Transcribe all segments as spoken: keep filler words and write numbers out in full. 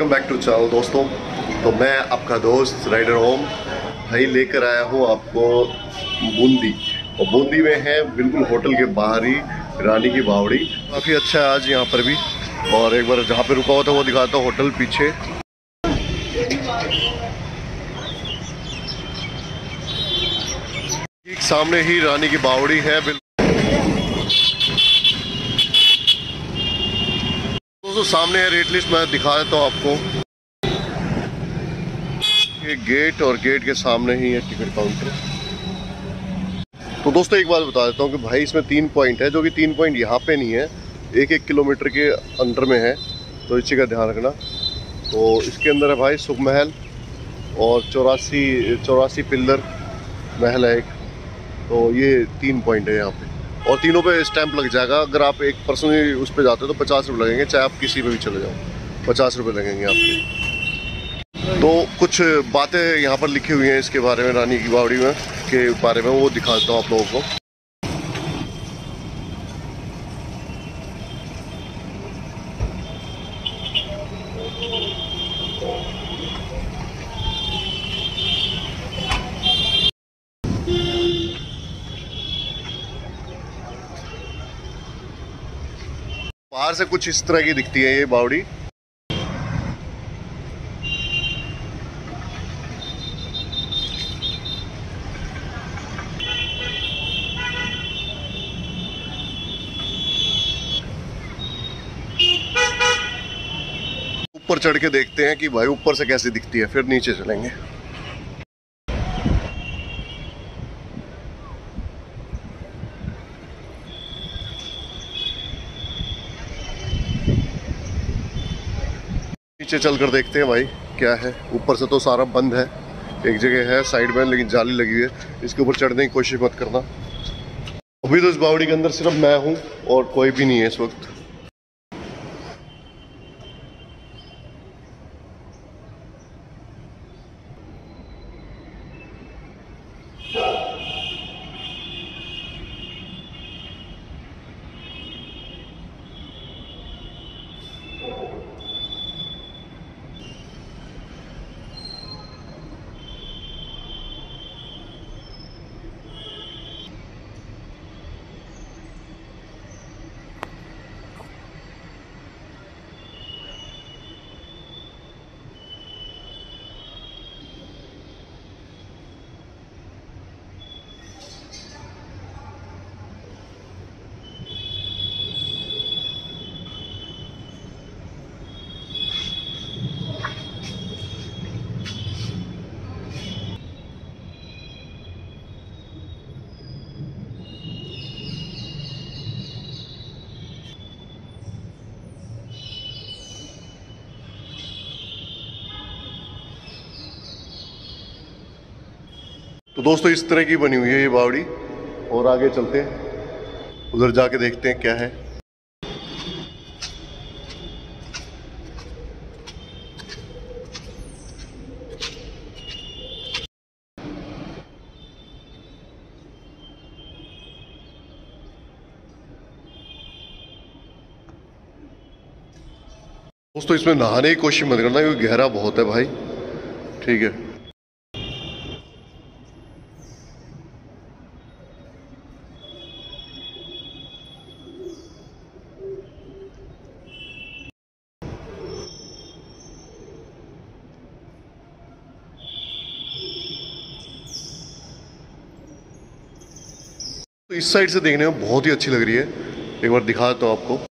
Welcome back to channel दोस्तों। तो मैं आपका दोस्त राइडर होम भाई लेकर आया हूँ आपको बूंदी। और बूंदी में है बिल्कुल होटल के बाहर ही रानी की बावड़ी। काफ़ी अच्छा है आज यहाँ पर भी। और एक बार जहाँ पे रुका हुआ था वो दिखाता हूँ, होटल पीछे। ठीक सामने ही रानी की बावड़ी है। दोस्तों सामने है रेट लिस्ट, मैं दिखा देता हूँ आपको। ये गेट और गेट के सामने ही है टिकट काउंटर। तो दोस्तों एक बात बता देता हूँ कि भाई इसमें तीन पॉइंट है, जो कि तीन पॉइंट यहाँ पे नहीं है, एक एक किलोमीटर के अंदर में है, तो इसी का ध्यान रखना। तो इसके अंदर है भाई सुख महल और चौरासी चौरासी पिल्लर महल है एक। तो ये तीन पॉइंट है यहाँ पे, और तीनों पे स्टैंप लग जाएगा। अगर आप एक पर्सनली उस पर जाते हो तो पचास रुपये लगेंगे, चाहे आप किसी पे भी चले जाओ, पचास रुपये लगेंगे आपके। तो कुछ बातें यहाँ पर लिखी हुई हैं इसके बारे में, रानी की बावड़ी में के बारे में, वो दिखा देता हूँ आप लोगों को। बाहर से कुछ इस तरह की दिखती है ये बावड़ी। ऊपर चढ़ के देखते हैं कि भाई ऊपर से कैसे दिखती है, फिर नीचे चलेंगे। नीचे चलकर देखते हैं भाई क्या है। ऊपर से तो सारा बंद है, एक जगह है साइड में लेकिन जाली लगी हुई है, इसके ऊपर चढ़ने की कोशिश मत करना। अभी तो इस बावड़ी के अंदर सिर्फ मैं हूँ और कोई भी नहीं है इस वक्त। तो दोस्तों इस तरह की बनी हुई है ये बावड़ी, और आगे चलते हैं, उधर जाके देखते हैं क्या है। दोस्तों इसमें नहाने की कोशिश मत करना क्योंकि गहरा बहुत है भाई, ठीक है। तो इस साइड से देखने में बहुत ही अच्छी लग रही है, एक बार दिखा देता हूँ आपको।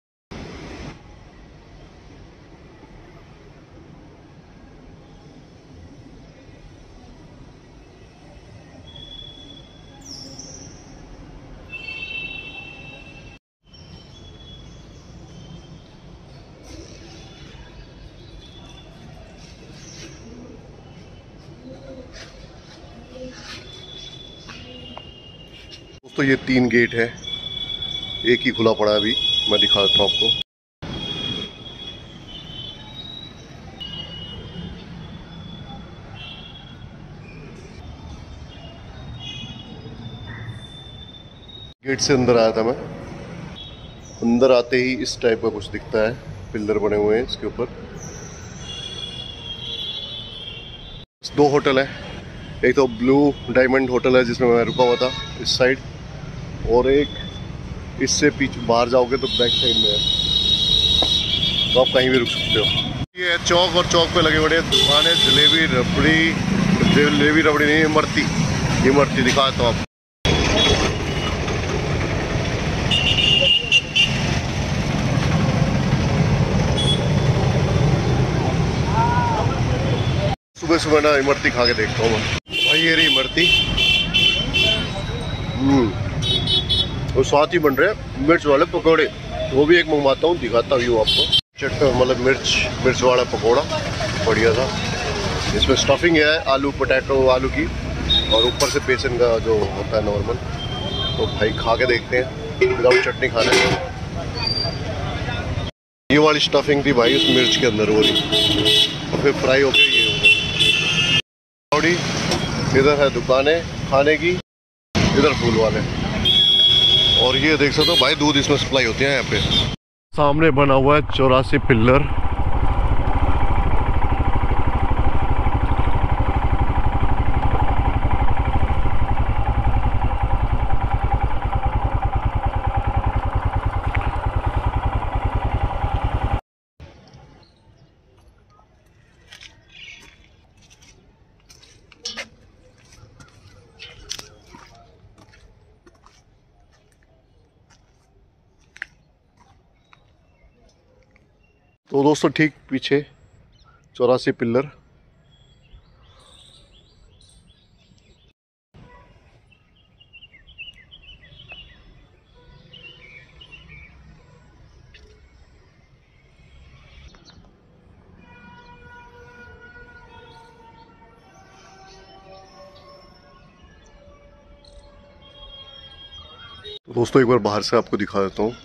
दोस्तों ये तीन गेट है, एक ही खुला पड़ा है अभी, मैं दिखा देता हूँ आपको। गेट से अंदर आया था मैं। अंदर आते ही इस टाइप का कुछ दिखता है, पिलर बने हुए हैं इसके ऊपर। दो होटल हैं, एक तो ब्लू डायमंड होटल है जिसमें मैं रुका हुआ था इस साइड, और एक इससे पीछे बाहर जाओगे तो बैक साइड में है, तो आप कहीं भी रुक सकते हो। ये है चौक, और चौक पे लगे बड़े दुकानें, जलेबी रबड़ी, जलेबी रबड़ी नहीं, इमरती, इमरती दिखाता हूँ आप। सुबह सुबह ना इमरती खा के देखता हूँ मैं। भाई ये रही इमरती, हम्म और साथ ही बन रहे हैं मिर्च वाले पकौड़े, वो भी एक मंगवाता हूँ, दिखाता हूँ आपको। चट मतलब मिर्च मिर्च वाला पकौड़ा बढ़िया था, इसमें स्टफिंग है आलू पोटैटो आलू की, और ऊपर से बेसन का जो होता है नॉर्मल। तो भाई खा के देखते हैं, विदाउट चटनी खाना है। ये वाली स्टफिंग थी भाई उस मिर्च के अंदर, वो रही, और फिर फ्राई हो गई। ये थोड़ी इधर है दुकानें खाने की, इधर फूल वाले, और ये देख सकते हो भाई दूध इसमें सप्लाई होती है यहाँ पे। सामने बना हुआ है चौरासी पिल्लर, तो दोस्तों ठीक पीछे चौरासी पिल्लर। तो दोस्तों एक बार बाहर से आपको दिखा देता हूँ।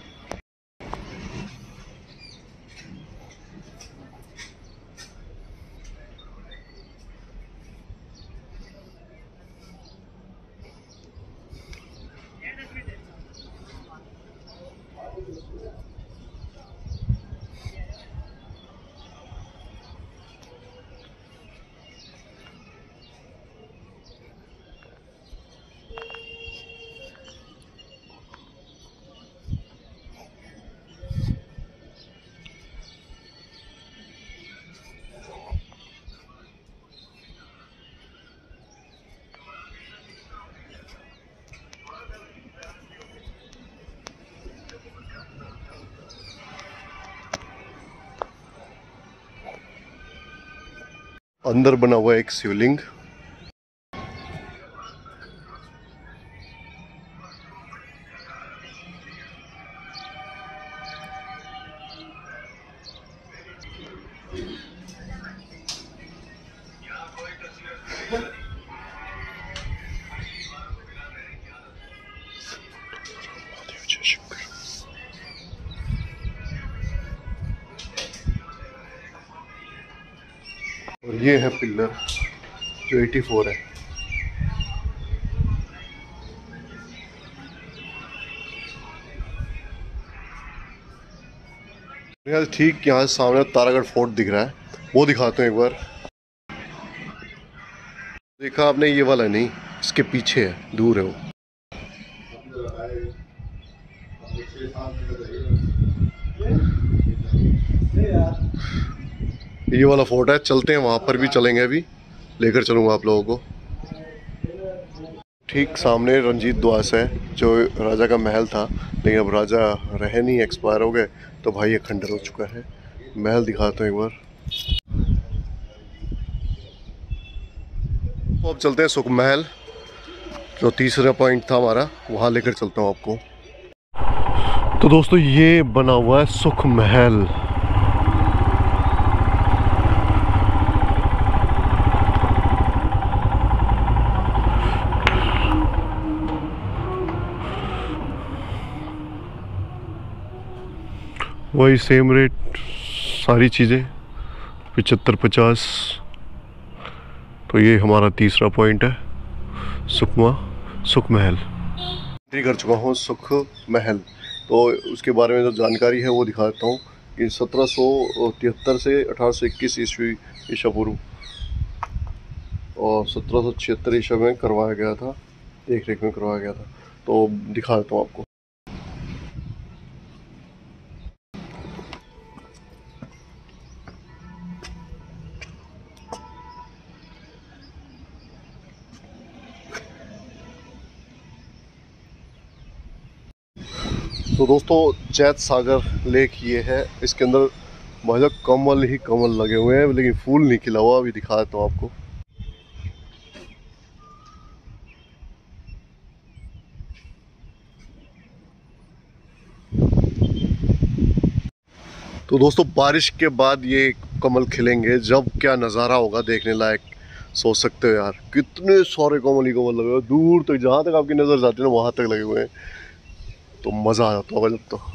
अंदर बना हुआ है एक शिवलिंग, और ये है पिल्लर जो चौरासी है। यार ठीक यहाँ सामने तारागढ़ फोर्ट दिख रहा है, वो दिखाते हैं एक बार। देखा आपने, ये वाला नहीं, इसके पीछे है, दूर है वो। ये वाला फोर्ट है, चलते हैं वहां पर भी चलेंगे, अभी लेकर चलूंगा आप लोगों को। ठीक सामने रंजीत द्वास है, जो राजा का महल था, लेकिन अब राजा रहे नहीं, एक्सपायर हो गए, तो भाई ये खंडर हो चुका है। महल दिखाता हूँ एक बार। तो अब चलते हैं सुख महल, जो तीसरा पॉइंट था हमारा, वहाँ लेकर चलता हूँ आपको। तो दोस्तों ये बना हुआ है सुख महल। वही सेम रेट, सारी चीज़ें पचहत्तर पचास। तो ये हमारा तीसरा पॉइंट है, सुखमा सुख महल। एंट्री कर चुका हूँ सुख महल, तो उसके बारे में जो जानकारी है वो दिखा देता हूँ कि सत्रह सौ तिहत्तर से अठारह सौ इक्कीस ईस्वी ईसा पूर्व और सत्रह सौ छिहत्तर ईस्वी में करवाया गया था, देख रेख में करवाया गया था। तो दिखा देता हूँ आपको। तो दोस्तों जैत सागर लेक ये है, इसके अंदर भाई साहब कमल ही कमल लगे हुए हैं, लेकिन फूल नहीं खिला हुआ। अभी दिखा देता हूँ आपको। तो दोस्तों बारिश के बाद ये कमल खिलेंगे, जब क्या नज़ारा होगा देखने लायक, सोच सकते हो यार। कितने सारे कमल ही कमल लगे हुए, दूर तक जहाँ तक आपकी नज़र जाती है ना वहाँ तक लगे हुए हैं। तो मज़ा आ जाता होगा जब तो।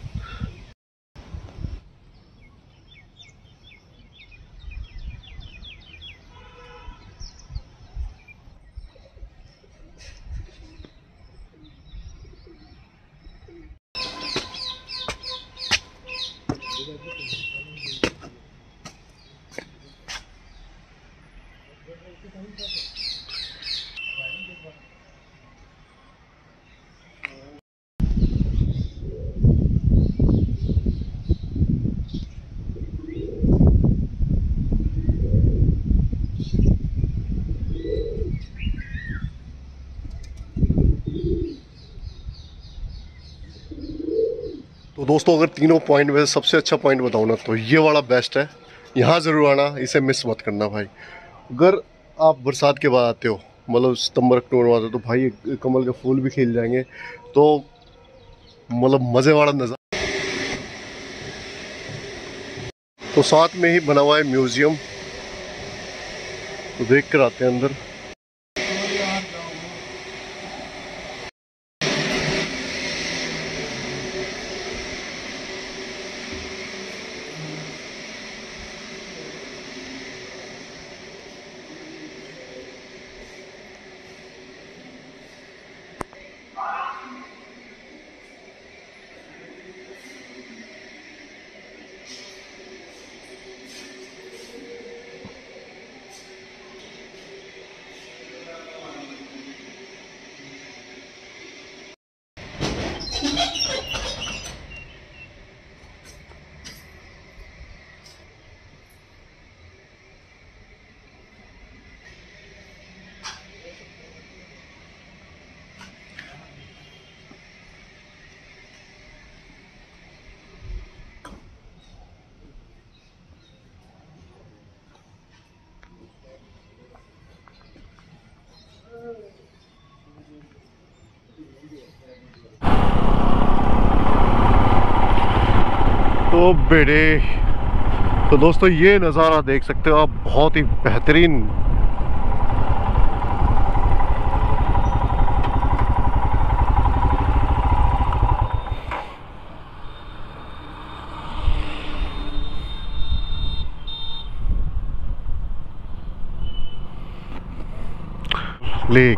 तो दोस्तों अगर तीनों पॉइंट में सबसे अच्छा पॉइंट बताऊँ ना तो ये वाला बेस्ट है। यहाँ ज़रूर आना, इसे मिस मत करना भाई। अगर आप बरसात के बाद आते हो, मतलब सितंबर अक्टूबर में आते हो, तो भाई कमल के फूल भी खिल जाएंगे, तो मतलब मज़े वाला नज़ारा। तो साथ में ही बना हुआ है म्यूज़ियम, तो देख कर आते हैं अंदर। तो बेटे, तो दोस्तों ये नज़ारा देख सकते हो आप, बहुत ही बेहतरीन। लेक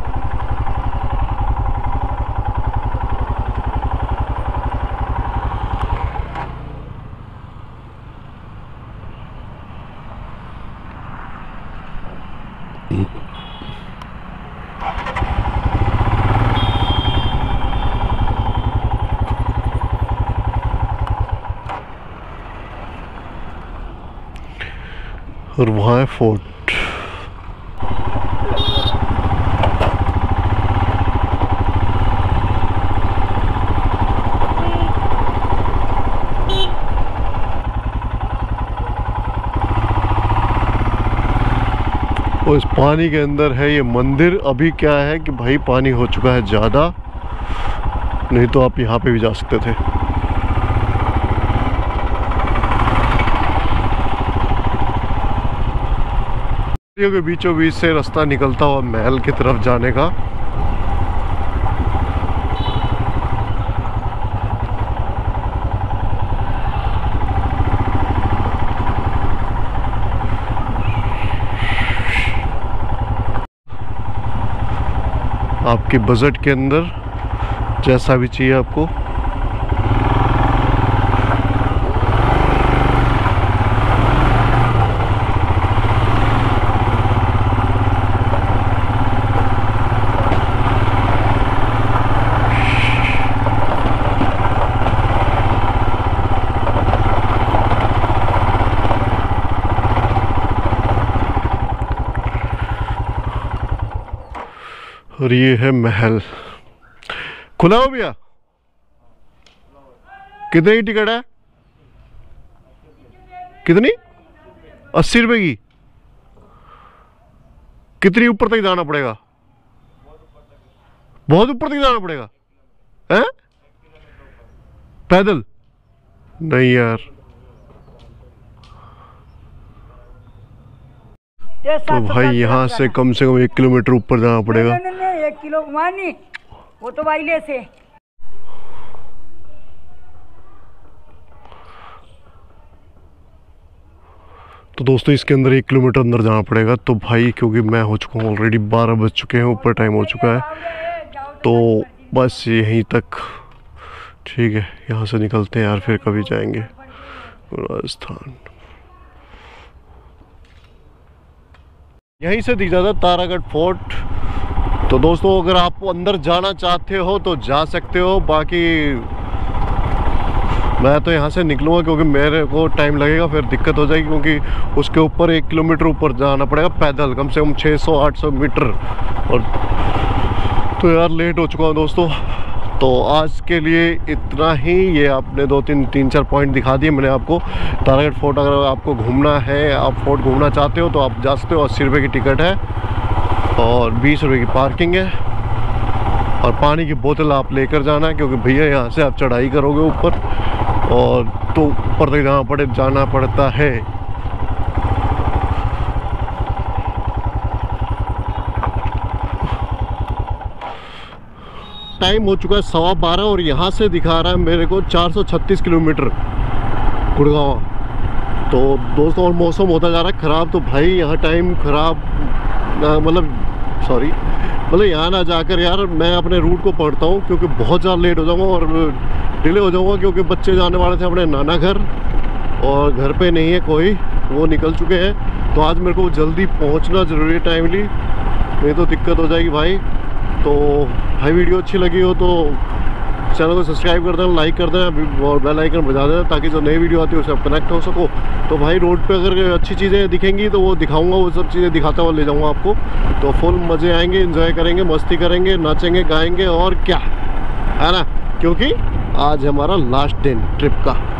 और वहाँ है फोर्ट। और इस पानी के अंदर है ये मंदिर। अभी क्या है कि भाई पानी हो चुका है ज़्यादा, नहीं तो आप यहाँ पे भी जा सकते थे। के बीचों बीच से रास्ता निकलता हुआ महल की तरफ जाने का। आपके बजट के अंदर जैसा भी चाहिए आपको। और ये है महल। खुला हो भैया? कितने की टिकट है? कितनी? अस्सी रुपए की। कितनी ऊपर तक जाना पड़ेगा? बहुत ऊपर तक जाना पड़ेगा हैं? पैदल? नहीं यार। तो भाई यहाँ से कम से कम एक किलोमीटर ऊपर जाना पड़ेगा। नहीं, नहीं, नहीं, एक किलो मानी वो तो वाइले से। तो दोस्तों इसके अंदर एक किलोमीटर अंदर जाना पड़ेगा। तो भाई क्योंकि मैं हो चुका हूँ ऑलरेडी, बारह बज चुके हैं, ऊपर टाइम हो चुका है, तो बस यहीं तक ठीक है। यहाँ से निकलते हैं यार, फिर कभी जाएंगे राजस्थान। यहीं से दिख जाता तारागढ़ फोर्ट। तो दोस्तों अगर आप अंदर जाना चाहते हो तो जा सकते हो, बाकी मैं तो यहाँ से निकलूँगा क्योंकि मेरे को टाइम लगेगा, फिर दिक्कत हो जाएगी, क्योंकि उसके ऊपर एक किलोमीटर ऊपर जाना पड़ेगा पैदल, कम से कम छः सौ आठ सौ मीटर। और तो यार लेट हो चुका हूँ दोस्तों। तो आज के लिए इतना ही। ये आपने दो तीन तीन चार पॉइंट दिखा दिए मैंने आपको। तारागढ़ फोर्ट अगर आपको घूमना है, आप फोर्ट घूमना चाहते हो तो आप जा सकते हो। अस्सी रुपये की टिकट है और बीस रुपये की पार्किंग है, और पानी की बोतल आप लेकर जाना है, क्योंकि भैया यहाँ से आप चढ़ाई करोगे ऊपर, और तो ऊपर तक जाना पड़े जाना पड़ता है। टाइम हो चुका है सवा बारह, और यहाँ से दिखा रहा है मेरे को चार सौ छत्तीस किलोमीटर गुड़गांव। तो दोस्तों और मौसम होता जा रहा है ख़राब, तो भाई यहाँ टाइम ख़राब मतलब सॉरी मतलब यहाँ ना जाकर यार मैं अपने रूट को पढ़ता हूँ, क्योंकि बहुत ज़्यादा लेट हो जाऊँगा और डिले हो जाऊँगा, क्योंकि बच्चे जाने वाले थे अपने नाना घर और घर पे नहीं है कोई, वो निकल चुके हैं। तो आज मेरे को जल्दी पहुँचना ज़रूरी है टाइमली, नहीं तो दिक्कत हो जाएगी भाई। तो भाई वीडियो अच्छी लगी हो तो चैनल को सब्सक्राइब कर देना, लाइक कर देना और बेल आइकन बजा देना, ताकि जो नई वीडियो आती है उससे आप कनेक्ट हो सको। तो भाई रोड पे अगर अच्छी चीज़ें दिखेंगी तो वो दिखाऊंगा, वो सब चीज़ें दिखाता हुआ ले जाऊंगा आपको। तो फुल मज़े आएंगे, एंजॉय करेंगे, मस्ती करेंगे, नाचेंगे गाएंगे और क्या है ना, क्योंकि आज हमारा लास्ट दिन ट्रिप का।